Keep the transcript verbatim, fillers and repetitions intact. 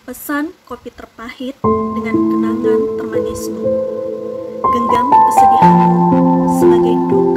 Pesan kopi terpahit dengan kenangan termanismu. Genggam kesedihanmu sebagai duka